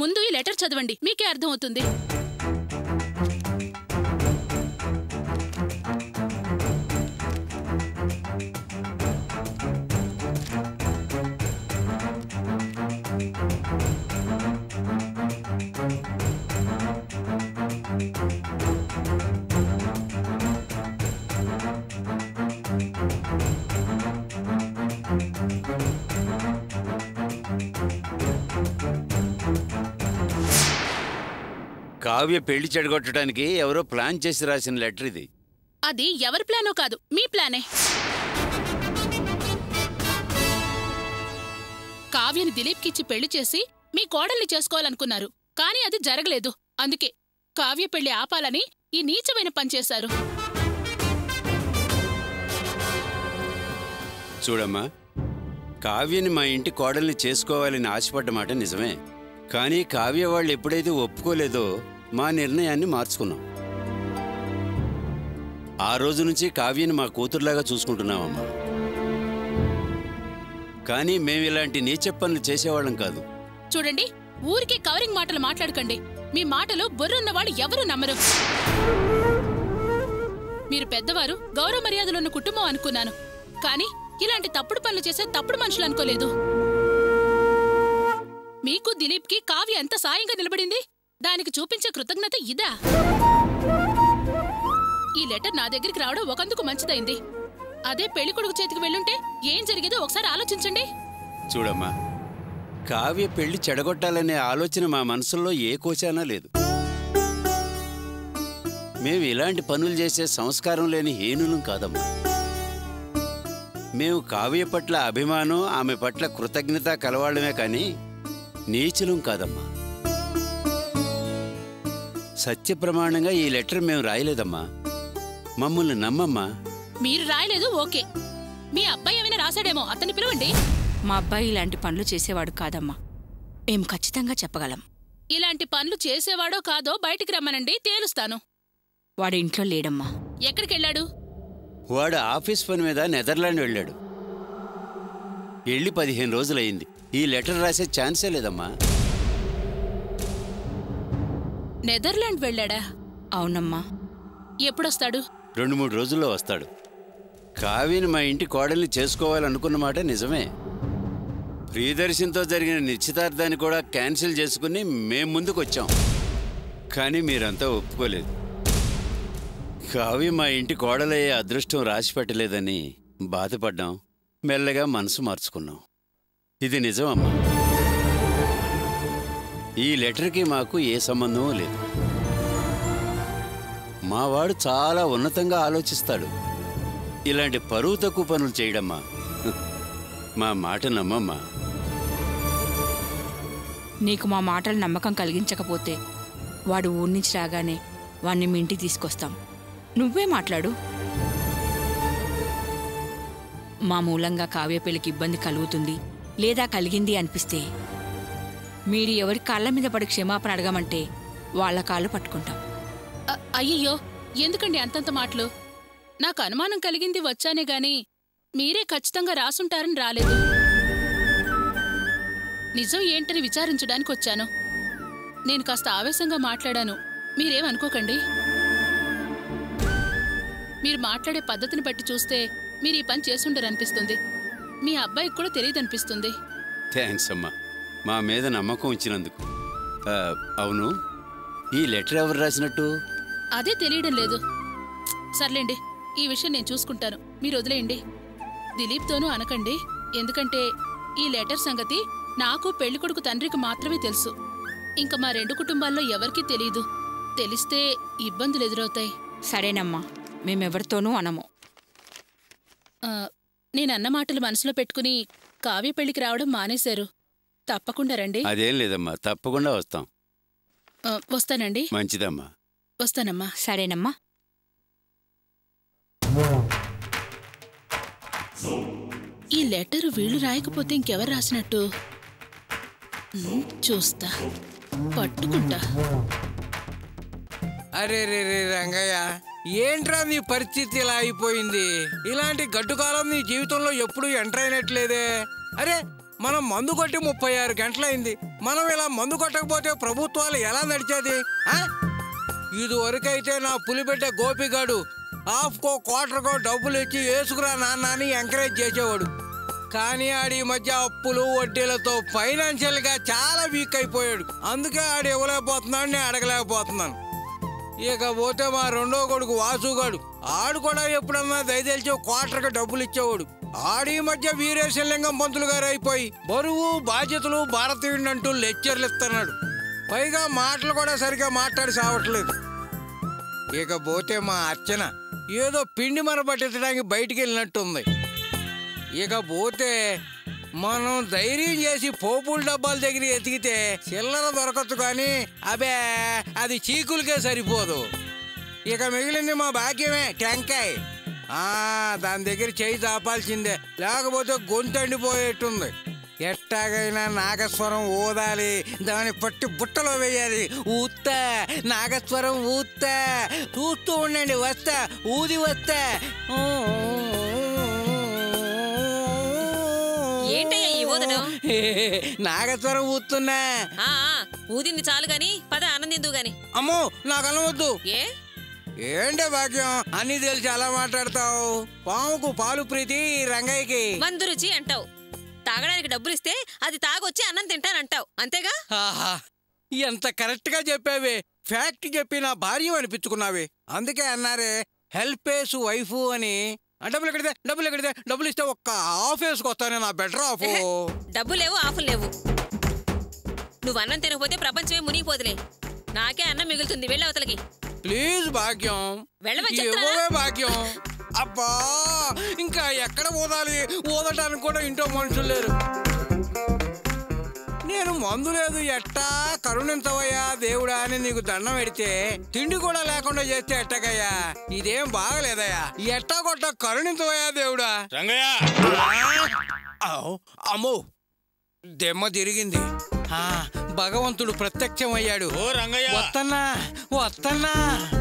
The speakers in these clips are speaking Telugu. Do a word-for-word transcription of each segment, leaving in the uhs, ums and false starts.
ముందు ఈ లెటర్ చదవండి, మీకే అర్థమవుతుంది. కావ్య పెళ్లి చెడగొట్టడానికి ఎవరో ప్లాన్ చేసి రాసిన లెటర్ ఇది. అది ఎవరి ప్లానో కాదు, మీ ప్లానే. కావ్యని దిలీప్కి ఇచ్చి పెళ్లి చేసి మీ కోడల్ని చేసుకోవాలనుకున్నారు, కానీ అది జరగలేదు. అందుకే కావ్య పెళ్లి ఆపాలని ఈ నీచమైన పని చేశారు. చూడమ్మా, కావ్యని మా ఇంటి కోడల్ని చేసుకోవాలని ఆశపడ్డ మాట నిజమే. కానీ కావ్య వాళ్ళు ఎప్పుడైతే ఒప్పుకోలేదో మా నిర్ణయాన్ని మార్చుకున్నాం. ఆ రోజు నుంచి కావ్యని మా కూతురులాగా చూసుకుంటున్నామమ్మా. కానీ మేము ఇలాంటి నీచ పనులు చేసేవాళ్ళం కాదు. చూడండి, ఊరికే కవరింగ్ మాటలు మాట్లాడకండి. మీ మాటలు బుర్రున్న వాళ్ళు ఎవరూ నమ్మరు. మీరు పెద్దవారు, గౌరవ మర్యాదలున్న కుటుంబం అనుకున్నాను, కానీ ఇలాంటి తప్పుడు పనులు చేసే తప్పుడు మనుషులు అనుకోలేదు. మీకు దిలీప్కి కావ్య ఎంత సాయంగా నిలబడింది, దానికి చూపించే కృతజ్ఞత ఇదా? ఈ లెటర్ నా దగ్గరికి రావడం ఒకందుకు మంచిదైంది. అదే పెళ్లి కొడుకు చేతికి వెళ్ళుంటే ఏం జరిగేదో ఒకసారి ఆలోచించండి. చూడమ్మా, కావ్య పెళ్లి చెడగొట్టాలనే ఆలోచన మా మనసుల్లో ఏ కోశానా లేదు. మేము ఇలాంటి పనులు చేసే సంస్కారం లేని హీనులం కాదమ్మా. మేము కావ్య పట్ల అభిమానం, ఆమె పట్ల కృతజ్ఞత కలవాళ్ళమే కానీ నీచులం కాదమ్మా. సత్య ప్రమాణంగా ఈ లెటర్ మేము రాయలేదమ్మా. మమ్మల్ని నమ్మమ్మా. మీరు రాయలేదు ఓకే, మీ అబ్బాయి ఏమైనా రాశాడేమో, అతన్ని పిలవండి. మా అబ్బాయి ఇలాంటి పనులు చేసేవాడు కాదమ్మా, మేం ఖచ్చితంగా చెప్పగలం. ఇలాంటి పనులు చేసేవాడో కాదో బయటికి రమ్మనండి, తేలుస్తాను. వాడు ఇంట్లో లేడమ్మా. ఎక్కడికెళ్ళాడు? వాడు ఆఫీస్ పని మీద నెదర్లాండ్ వెళ్ళాడు. వెళ్ళి పదిహేను రోజులయ్యింది. ఈ లెటర్ రాసే ఛాన్సే లేదమ్మా. నెదర్లాండ్ వెళ్ళాడా? అవునమ్మా. ఎప్పుడొస్తాడు? రెండు మూడు రోజుల్లో వస్తాడు. కావ్యని మా ఇంటి కోడల్ని చేసుకోవాలనుకున్న మాట నిజమే. ప్రియదర్శినితో జరిగిన నిశ్చితార్థాన్ని కూడా క్యాన్సిల్ చేసుకుని మేం ముందుకు వచ్చాం. కానీ మీరంతా ఒప్పుకోలేదు. కావ్య మా ఇంటి కోడలయ్యే అదృష్టం రాసి పెట్టలేదని బాధపడ్డాం. మెల్లగా మనసు మార్చుకున్నాం. ఇది నిజమమ్మా. ఈ లెటర్కి మాకు ఏ సంబంధమూ లేదు. మావాడు చాలా ఉన్నతంగా ఆలోచిస్తాడు. ఇలాంటి పరువు తక్కువ పనులు చేయడమ్మా. మా మాట నమ్మమ్మా. నీకు మా మాటలు నమ్మకం కలిగించకపోతే వాడు ఊరి నుంచి రాగానే వాణ్ణి మీ ఇంటికి తీసుకొస్తాం. నువ్వే మాట్లాడు. మా మూలంగా కావ్య పెళ్లికి ఇబ్బంది కలుగుతుంది లేదా కలిగింది అనిపిస్తే మీరు ఎవరి కాళ్ళ మీద పడి క్షమాపణ అడగమంటే వాళ్ళ కాళ్ళు పట్టుకుంటాం. అయ్యయ్యో, ఎందుకండి అంతంత మాటలు? నాకు అనుమానం కలిగింది వచ్చానే గాని మీరే ఖచ్చితంగా రాసుంటారని రాలేదు. నిజం ఏంటని విచారించడానికి వచ్చాను. నేను కాస్త ఆవేశంగా మాట్లాడాను, మీరేమనుకోకండి. మీరు మాట్లాడే పద్ధతిని బట్టి చూస్తే మీరు ఈ పని చేసుండరనిపిస్తుంది. మీ అబ్బాయికి కూడా తెలియదనిపిస్తుంది. థ్యాంక్స్ అమ్మా, మా మీద నమ్మకం ఉంచినందుకు. అవును, ఈ లెటర్ ఎవరు రాసినట్టు? అదే తెలియడం లేదు. సర్లేండి, ఈ విషయం నేను చూసుకుంటాను, మీరు వదిలేయండి. దిలీప్తోనూ అనకండి, ఎందుకంటే ఈ లెటర్ సంగతి నాకు పెళ్లికొడుకు తండ్రికి మాత్రమే తెలుసు. ఇంకా మా రెండు కుటుంబాల్లో ఎవరికీ తెలీదు. తెలిస్తే ఇబ్బందులు ఎదురవుతాయి. సరేనమ్మా, మేమెవరితోనూ అనము. నేనన్న మాటలు మనసులో పెట్టుకుని కావ్య పెళ్లికి రావడం మానేశారు. తప్పకుండా రండి. అదేం లేదమ్మా, తప్పకుండా వస్తాం. వస్తానండి. మంచిదమ్మా. వస్తానమ్మా. సరేనమ్మా. ఈ లెటర్ వీళ్ళు రాయకపోతే ఇంకెవరు రాసినట్టు? చూస్తా, పట్టుకుంటా. అరే రే రే రంగయ్య, ఏంట్రా నీ పరిస్థితి ఇలా అయిపోయింది? ఇలాంటి గడ్డుకాలం నీ జీవితంలో ఎప్పుడు ఎంటర్ అయినట్లేదే. అరే, మనం మందు కొట్టి ముప్పై ఆరు గంటలైంది. మనం ఇలా మందు కొట్టకపోతే ప్రభుత్వాలు ఎలా నడిచేది? ఇది వరకైతే నా పులిబిడ్డ గోపిగాడు హాఫ్కో క్వార్టర్కో డబ్బులు ఇచ్చి వేసుకురా నాన్న అని ఎంకరేజ్ చేసేవాడు. కానీ ఆడి మధ్య అప్పులు వడ్డీలతో ఫైనాన్షియల్ గా చాలా వీక్ అయిపోయాడు. అందుకే ఆడు ఇవ్వలేకపోతున్నాడు, నేను అడగలేకపోతున్నాను. ఇకపోతే మా రెండో కొడుకు వాసుగాడు, ఆడు కూడా ఎప్పుడన్నా దయదలిచి క్వార్టర్కి డబ్బులు ఇచ్చేవాడు. ఆడి మధ్య వీరేశలింగం పంతులు గారు అయిపోయి బరువు బాధ్యతలు భారతీయుడు అంటూ లెక్చర్లు ఇస్తున్నాడు. పైగా మాటలు కూడా సరిగా మాట్లాడి సావట్లేదు. ఇకపోతే మా అర్చన ఏదో పిండి మరపట్టించడానికి బయటికి వెళ్ళినట్టుంది. ఇకపోతే మనం ధైర్యం చేసి పోపుల డబ్బాల దగ్గర ఎతికితే చిల్లర దొరకచ్చు, కానీ అబే అది చీకులకే సరిపోదు. ఇక మిగిలింది మా భాగ్యమే టెంకాయ. దాని దగ్గర చేయి చాపాల్సిందే, లేకపోతే గొంతు ఎండిపోయేట్టుంది. ఎట్టాగైనా నాగస్వరం ఊదాలి, దాన్ని పట్టి బుట్టలో వేయాలి. ఊత్తా నాగస్వరం ఊత్తా, చూస్తూ ఉండండి, వస్తా ఊది వస్తా. నాగస్వరం ఊతున్నా. ఊదింది చాలు గాని పద ఆనందిందు గాని. అమ్మో నాకు అనవద్దు. ఏ ఏంటే భాగ్యం అన్ని తెలిసి అలా మాట్లాడతావు? పాముకు పాలు ప్రీతి, రంగయ్యకి మందు రుచి అంటావు. తాగడానికి డబ్బులు ఇస్తే అది తాగొచ్చి అన్నం తింటానంటావు, అంతేగా? ఎంత కరెక్ట్ గా చెప్పావే. ఫ్యాక్ట్ చెప్పి నా భార్య అనిపించుకున్నావే. అందుకే అన్నారే హెల్పేస్ వైఫ్ అని. డబ్బులు ఎక్కడితే డబ్బులు ఎక్కడితే డబ్బులు ఇస్తే ఒక్క హాఫ్ వేసుకొస్తానే నా బెటర్ హాఫ్. డబ్బు లేవు ఆఫులు లేవు. నువ్వు అన్నం తినకపోతే ప్రపంచమే మునిగిపోదులే. నాకే అన్నం మిగులుతుంది, వెళ్ళవతలకి. ప్లీజ్ భాగ్యం, ఇవ్వవే భాగ్యం. అబ్బా ఇంకా ఎక్కడ ఊదాలి? ఊదటానికి కూడా ఇంట్లో మనుషులు లేరు. నేను మందు లేదు ఎట్టా కరుణించవయ్యా దేవుడా అని నీకు దండం పెడితే తిండి కూడా లేకుండా చేస్తే ఎట్టగయ్యా? ఇదేం బాగలేదయ్యా. ఎట్టా కొట్ట కరుణించవయ్యా దేవుడా. అమ్మో దెమ్మ తిరిగింది. భగవంతుడు ప్రత్యక్షం అయ్యాడు. వస్తన్నా వస్తన్నా.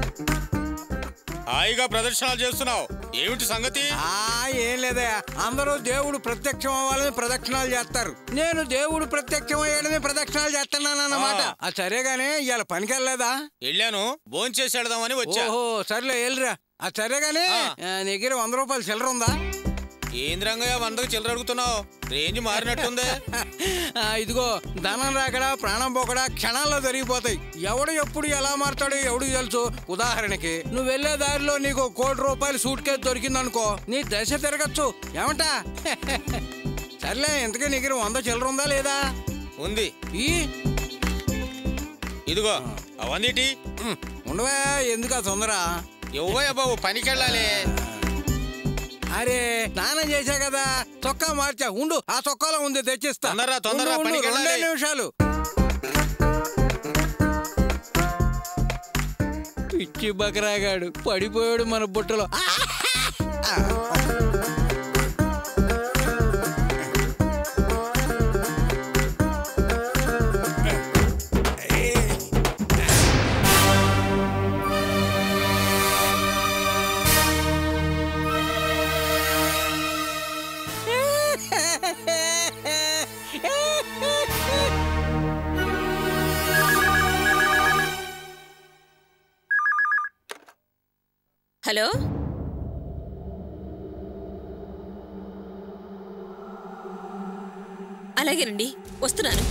హాయిగా ప్రదర్శనలు చేస్తున్నావు, ఏమిటి సంగతి? ఏం లేదయ్యా, అందరూ దేవుడు ప్రత్యక్షం అవ్వాలని ప్రదక్షిణాలు చేస్తారు. నేను దేవుడు ప్రత్యక్షం అయ్యాడని ప్రదక్షిణాలు చేస్తున్నాను అన్నమాట. అది సరేగానే ఇవాళ పనికి వెళ్ళలేదా? వెళ్ళాను, భోంచేసి వెళదామని వచ్చా. ఓహో సర్లే వెళ్ళిరా. అది సరేగానే నీ దగ్గర వంద రూపాయలు చిల్లర ఉందా? ఏంది రంగయ్య వందకు చిల్లర అడుగుతున్నావు? రేంజ్ మారినట్టుంది. ఇదిగో ధనం రాకడా ప్రాణం పోకడా క్షణాల్లో జరిగిపోతాయి. ఎవడు ఎప్పుడు ఎలా మారుతాడో ఎవడికి తెలుసు. ఉదాహరణకి నువ్వు వెళ్లే దారిలో నీకు కోటి రూపాయలు సూట్ కేసు దొరికిందనుకో, నీ దశ తిరగచ్చు. ఏమంటా? సర్లే ఇంతకీ నీ దగ్గర వంద చిల్లర ఉందా లేదా? ఉంది. ఈ ఇదిగో అవన్నీ ఉండవా, ఎందుకు తొందర? ఇవ్వయా బాబు, పనికి వెళ్ళాలి. అరే స్నానం చేశా కదా, చొక్కా మార్చా. ఉండు, ఆ చొక్కాలో ఉంది తెచ్చిస్తా. రెండే నిమిషాలు. పిచ్చి బకరాగాడు పడిపోయాడు మన బుట్టలో. హలో, అలాగేనండి, వస్తున్నాను.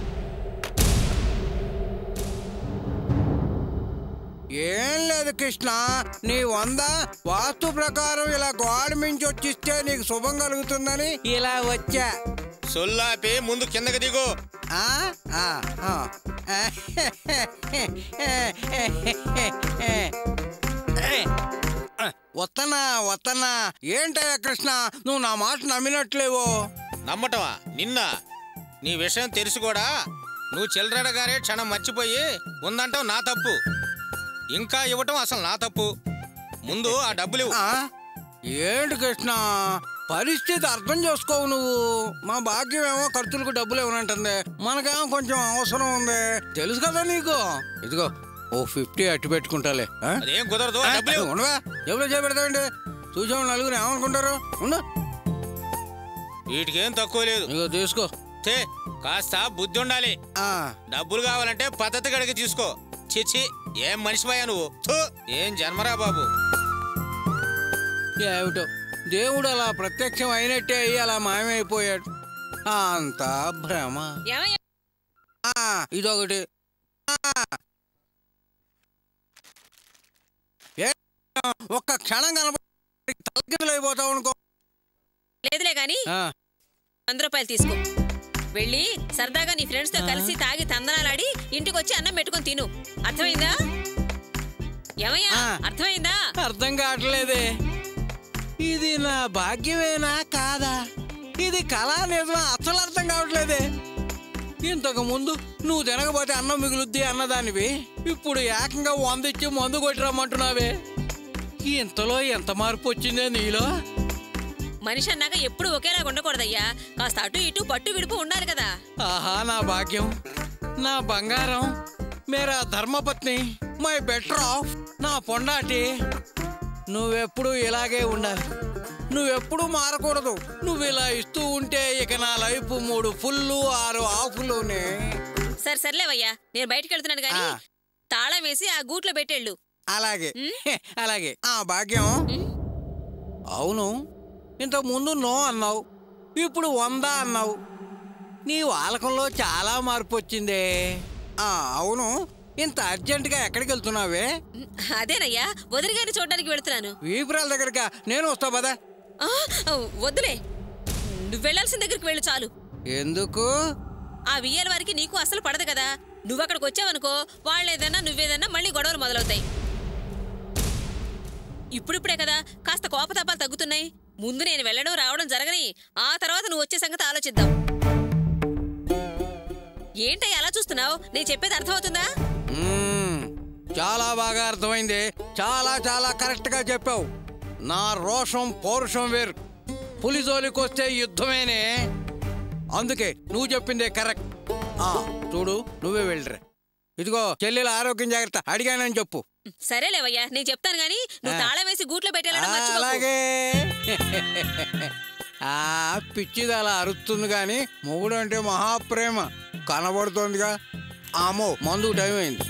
ఏం లేదు కృష్ణ, నీ వంద వాస్తు ప్రకారం ఇలా గోడ మించి వచ్చిస్తే నీకు శుభం కలుగుతుందని ఇలా వచ్చా. సొల్లాపి ముందు కిందకి దిగు. వస్తన్నా వస్తన్నా. ఏంటయ్యా కృష్ణ, నువ్వు నా మాట నమ్మినట్లేవో. నమ్మటమా? నిన్న నీ విషయం తెలిసి కూడా నువ్వు చిల్లరడగానే క్షణం మర్చిపోయి ఉందంటావు. నా తప్పు. ఇంకా ఇవ్వటం అసలు నా తప్పు. ముందు ఆ డబ్బులు ఇవ్వు. ఏంటి కృష్ణ, పరిస్థితి అర్థం చేసుకోవు నువ్వు. మా భాగ్యం ఏమో ఖర్చులకు డబ్బులు ఇవ్వనంటుంది, మనకేమో కొంచెం అవసరం ఉంది, తెలుసు కదా నీకు. ఇదిగో ఓ ఫిఫ్టీ అట్టు పెట్టుకుంటాలే. అదేం కుదరదు. ఉండవా, ఎవరో చేపెడతావండి. చూసాము నలుగురు ఏమనుకుంటారు. ఉండు, వీటికేం తక్కువ లేదు. ఇగో తీసుకో. తే కాస్త బుద్ధి ఉండాలి. ఆ, డబ్బులు కావాలంటే పద్ధతి గడికి తీసుకో. చిచ్చి ఏం మనిషిపోయా నువ్వు. థూ, ఏం జన్మరా బాబు. ఏమిటో దేవుడు అలా ప్రత్యక్షం అయినట్టే అయ్యి అలా మాయమైపోయాడు. అంతా భ్రమ. ఏమయ్యా ఆ, ఇదొకటి. ఆ, ఏ, ఒక్క క్షణం కనపడి తలకిందులైపోతావు అనుకో. లేదులే గాని ఆ, వంద రూపాయలు తీసుకో. వెళ్ళి సరదాగా నీ ఫ్రెండ్స్ తో కలిసి తాగి తందనాలాడి ఇంటికి వచ్చి అన్నం పెట్టుకొని తిను. అర్థమైందా? ఏమయ్యా ఆ. అర్థమైందా? అర్థం కావట్లేదే. ఇది నా భాగ్యమేనా కాదా? ఇది కళా నిజమా? అసలు అర్థం కావట్లేదే. ఇంతకు ముందు నువ్వు తినకపోతే అన్నం మిగులుద్ది అన్నదానివి, ఇప్పుడు ఏకంగా వందిచ్చి మందు కొట్టి రమ్మంటున్నావే. ఇంతలో ఎంత మార్పు వచ్చిందే నీలో? మనిషి అన్నాక ఎప్పుడు ఒకేలాగా ఉండకూడదయ్యా. కాస్త అటు ఇటు పట్టు విడుపు ఉండాలి కదా. ఆహా, నా భాగ్యం, నా బంగారం, మేరా ధర్మపత్ని, మై బెటర్ ఆఫ్, నా పొండాటి, నువ్వెప్పుడు ఇలాగే ఉండాలి. నువ్వెప్పుడు మారకూడదు. నువ్వు ఇలా ఇస్తూ ఉంటే ఇక నా లైఫ్ మూడు ఫుల్లు ఆరు ఆఫ్లునే. సరే సర్లేవయ్యా, నేను బయటికి వెళ్తున్నాను గాని ఆ. తాళం వేసి ఆ గూట్లో పెట్టేళ్ళు. అలాగే హె, అలాగే. ఆ భాగ్యం, అవును, ఇంతకు ముందు నో అన్నావు, ఇప్పుడు వంద అన్నావు. నీ వాలకంలో చాలా మార్పు వచ్చిందే. ఆ, అవును, ఇంత అర్జెంటుగా ఎక్కడికి వెళ్తున్నావే? అదేనయ్యా, వదిలి గారిని చూడడానికి వెళ్తున్నాను. వీపురాల దగ్గరకా? నేను వస్తా పదా. ఆ, వద్దులే, నువ్వు వెళ్ళాల్సిన దగ్గరికి వెళ్ళు చాలు. ఎందుకు? ఆ వియ్యాల వారికి నీకు అసలు పడదు కదా. నువ్వు అక్కడికి వచ్చావనుకో, వాళ్ళేదన్నా నువ్వేదన్నా మళ్ళీ గొడవలు మొదలవుతాయి. ఇప్పుడిప్పుడే కదా కాస్త కోపతాపాలు తగ్గుతున్నాయి. ముందు నేను వెళ్ళడం రావడం జరగని, ఆ తర్వాత నువ్వు వచ్చే సంగతి ఆలోచిద్దాం. ఏంటయ్య అలా చూస్తున్నావు? నేను చెప్పేది అర్థమవుతుందా? మ్మ్, చాలా బాగా అర్థమైంది. చాలా చాలా కరెక్ట్ గా చెప్పావు. నా రోషం పౌరుషం వేరు. పులిజోలికి వస్తే యుద్ధమేనే. అందుకే నువ్వు చెప్పిందే కరెక్ట్. ఆ, చూడు, నువ్వే వెళ్ళరా. ఇదిగో చెల్లెల ఆరోగ్యం జాగ్రత్త, అడిగానని చెప్పు. సరేలేవయ్యా, నేను చెప్తాను గాని నువ్వు తాళం వేసి గూట్లో పెట్టేలా అలాగే. ఆ, పిచ్చిది అలా అరుస్తుంది గాని మొగుడు అంటే మహాప్రేమ కనబడుతోందిగా. ఆమో, మందుకు టైం అయింది.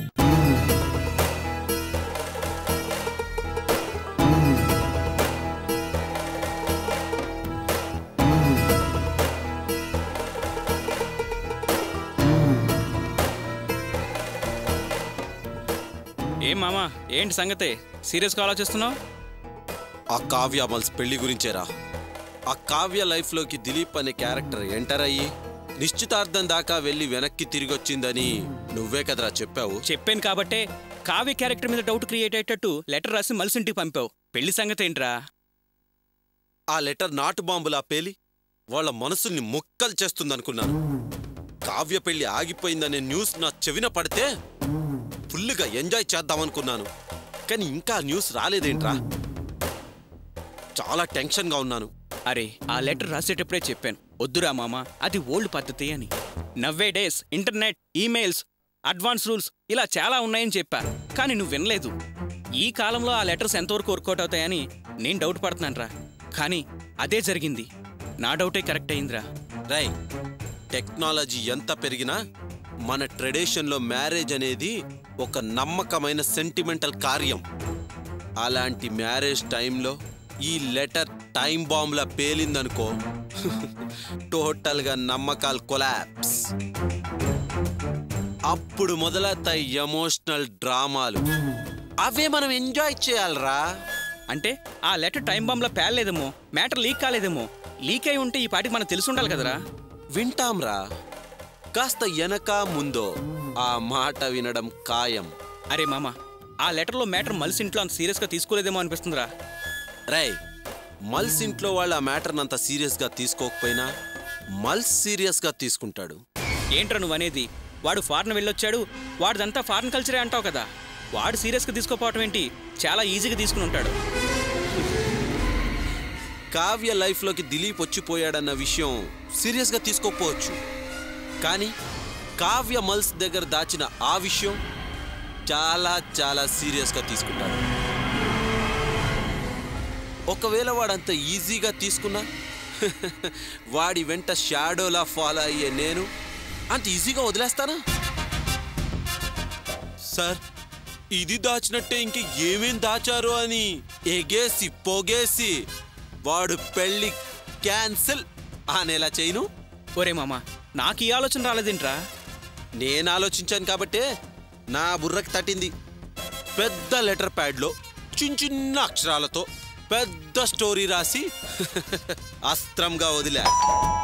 ఏం మామా, ఏంటి సంగతి? సీరియస్గా ఆలోచిస్తున్నావు? ఆ కావ్య మల్స్ పెళ్లి గురించేరా. ఆ కావ్య లైఫ్లోకి దిలీప్ అనే క్యారెక్టర్ ఎంటర్ అయ్యి నిశ్చితార్థం దాకా వెళ్ళి వెనక్కి తిరిగి వచ్చిందని నువ్వే కదరా చెప్పావు. చెప్పాను కాబట్టే కావ్య క్యారెక్టర్ మీద డౌట్ క్రియేట్ అయ్యేటట్టు లెటర్ రాసి మల్సింటికి పంపావు. పెళ్లి సంగతి ఏంట్రా? ఆ లెటర్ నాటు బాంబులా పేలి వాళ్ళ మనసుల్ని ముక్కలు చేస్తుందనుకున్నాను. కావ్య పెళ్లి ఆగిపోయిందనే న్యూస్ నా చెవిన పడితే ఫుల్గా ఎంజాయ్ చేద్దామనుకున్నాను. కానీ ఇంకా న్యూస్ రాలేదేంట్రా? చాలా టెన్షన్గా ఉన్నాను. అరే, ఆ లెటర్ రాసేటప్పుడే చెప్పాను, వద్దురా మామా, అది ఓల్డ్ పద్ధతి అని. నవ్వే days internet, emails, advance rules ఇలా చాలా ఉన్నాయని చెప్పా. కానీ నువ్వు వినలేదు. ఈ కాలంలో ఆ లెటర్స్ ఎంతవరకు వర్కౌట్ అవుతాయని నేను డౌట్ పడుతున్నాను రా. కానీ అదే జరిగింది. నా డౌటే కరెక్ట్ అయిందిరా. రై, టెక్నాలజీ ఎంత పెరిగినా మన ట్రెడిషన్లో మ్యారేజ్ అనేది ఒక నమ్మకమైన సెంటిమెంటల్ కార్యం. అలాంటి మ్యారేజ్ టైంలో ఈ లెటర్ టైం బాంబ్లా పేలిందనుకో, టోటల్గా నమ్మకాలు కొలాప్స్. అప్పుడు మొదలవుతాయి ఎమోషనల్ డ్రామాలు. అవే మనం ఎంజాయ్ చేయాలరా. అంటే ఆ లెటర్ టైం బాంబ్లా పేలలేదేమో, మ్యాటర్ లీక్ కాలేదేమో. లీక్ అయి ఉంటే ఈ పాటికి మనకు తెలిసి ఉండాలి కదరా. వింటాంరా, కాస్త వెనక ముందో ఆ మాట వినడం ఖాయం. అరే మామా, ఆ లెటర్లో మ్యాటర్ మల్స్ ఇంట్లో అంత సీరియస్గా తీసుకోలేదేమో అనిపిస్తుందిరా. రై, మల్స్ ఇంట్లో వాళ్ళు ఆ మ్యాటర్ని అంత సీరియస్గా తీసుకోకపోయినా మల్స్ సీరియస్గా తీసుకుంటాడు. ఏంట్రా నువ్వు అనేది? వాడు ఫారెన్ వెళ్ళొచ్చాడు, వాడిదంతా ఫారెన్ కల్చరే అంటావు కదా. వాడు సీరియస్గా తీసుకోపోవటం ఏంటి? చాలా ఈజీగా తీసుకుని ఉంటాడు. కావ్య లైఫ్లోకి దిలీప్ వచ్చిపోయాడన్న విషయం సీరియస్గా తీసుకోకపోవచ్చు, కానీ కావ్య మల్స్ దగ్గర దాచిన ఆ విషయం చాలా చాలా సీరియస్గా తీసుకుంటాడు. ఒకవేళ వాడంత ఈజీగా తీసుకున్నా వాడి వెంట షాడోలా ఫాలో అయ్యే నేను అంత ఈజీగా వదిలేస్తానా? సార్, ఇది దాచినట్టే ఇంక ఏమేం దాచారో అని ఎగేసి పొగేసి వాడు పెళ్లి క్యాన్సిల్ అనేలా చేయను. ఒరే మామ, నాకు ఈ ఆలోచన రాలేదేంట్రా? నేను ఆలోచించాను కాబట్టే నా బుర్రకు తట్టింది. పెద్ద లెటర్ ప్యాడ్లో చిన్న చిన్న అక్షరాలతో పెద్ద స్టోరీ రాసి అస్త్రంగా వదిలా.